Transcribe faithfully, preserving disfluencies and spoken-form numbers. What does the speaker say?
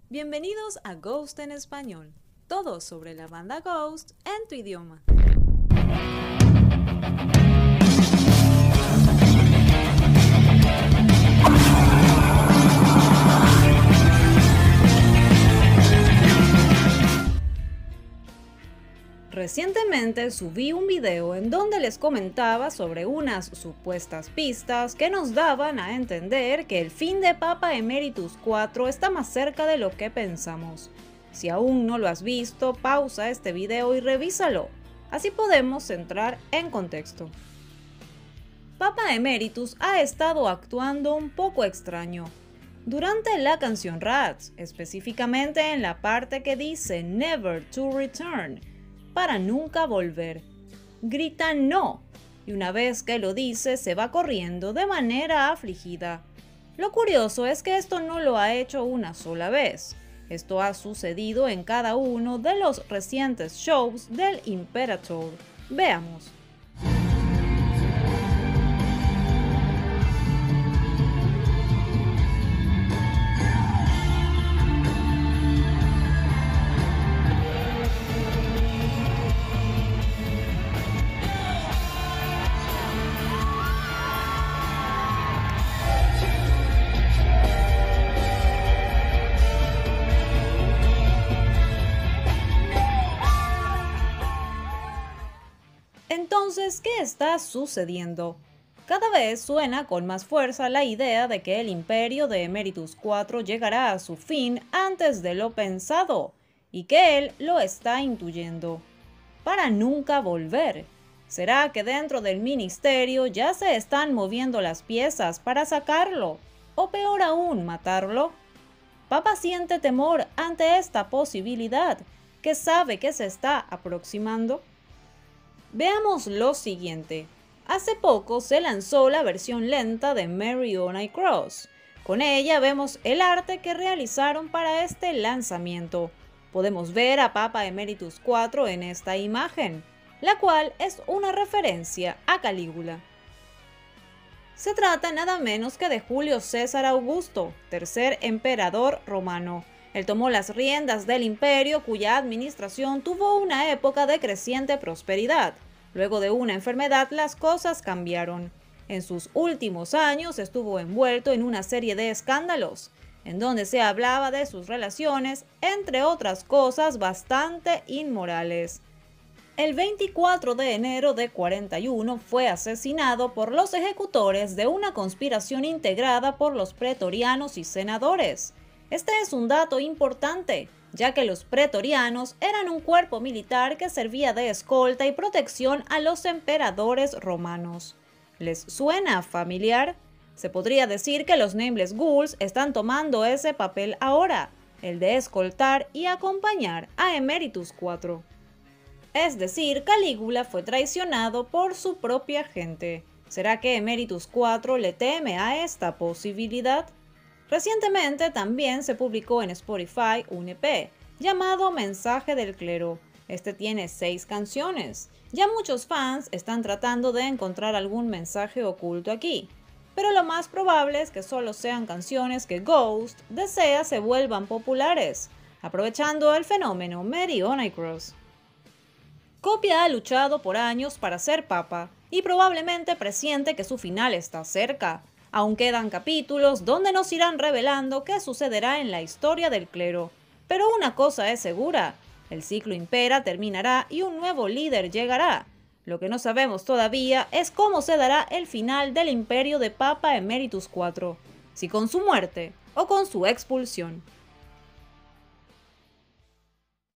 Bienvenidos a Ghost en Español, todo sobre la banda Ghost en tu idioma. Recientemente subí un video en donde les comentaba sobre unas supuestas pistas que nos daban a entender que el fin de Papa Emeritus cuatro está más cerca de lo que pensamos. Si aún no lo has visto, pausa este video y revísalo, así podemos entrar en contexto. Papa Emeritus ha estado actuando un poco extraño. Durante la canción Rats, específicamente en la parte que dice Never to Return, para nunca volver, grita no, y una vez que lo dice se va corriendo de manera afligida. Lo curioso es que esto no lo ha hecho una sola vez. Esto ha sucedido en cada uno de los recientes shows del Imperator. Veamos. Entonces, ¿qué está sucediendo? Cada vez suena con más fuerza la idea de que el imperio de Emeritus cuatro llegará a su fin antes de lo pensado, y que él lo está intuyendo. Para nunca volver. ¿Será que dentro del ministerio ya se están moviendo las piezas para sacarlo? O peor aún, matarlo. Papa siente temor ante esta posibilidad, que sabe que se está aproximando. Veamos lo siguiente. Hace poco se lanzó la versión lenta de Mary on a Cross. Con ella vemos el arte que realizaron para este lanzamiento. Podemos ver a Papa Emeritus cuatro en esta imagen, la cual es una referencia a Calígula. Se trata nada menos que de Julio César Augusto, tercer emperador romano. Él tomó las riendas del imperio, cuya administración tuvo una época de creciente prosperidad. Luego de una enfermedad, las cosas cambiaron. En sus últimos años estuvo envuelto en una serie de escándalos, en donde se hablaba de sus relaciones, entre otras cosas bastante inmorales. El veinticuatro de enero de cuarenta y uno fue asesinado por los ejecutores de una conspiración integrada por los pretorianos y senadores. Este es un dato importante, ya que los pretorianos eran un cuerpo militar que servía de escolta y protección a los emperadores romanos. ¿Les suena familiar? Se podría decir que los Nameless Ghouls están tomando ese papel ahora, el de escoltar y acompañar a Emeritus cuatro. Es decir, Calígula fue traicionado por su propia gente. ¿Será que Emeritus cuatro le teme a esta posibilidad? Recientemente también se publicó en Spotify un E P llamado Mensaje del Clero. Este tiene seis canciones. Ya muchos fans están tratando de encontrar algún mensaje oculto aquí, pero lo más probable es que solo sean canciones que Ghost desea se vuelvan populares, aprovechando el fenómeno Mary on a Cross. Copia ha luchado por años para ser papa y probablemente presiente que su final está cerca. Aún quedan capítulos donde nos irán revelando qué sucederá en la historia del clero. Pero una cosa es segura, el ciclo Impera terminará y un nuevo líder llegará. Lo que no sabemos todavía es cómo se dará el final del imperio de Papa Emeritus cuatro, si con su muerte o con su expulsión.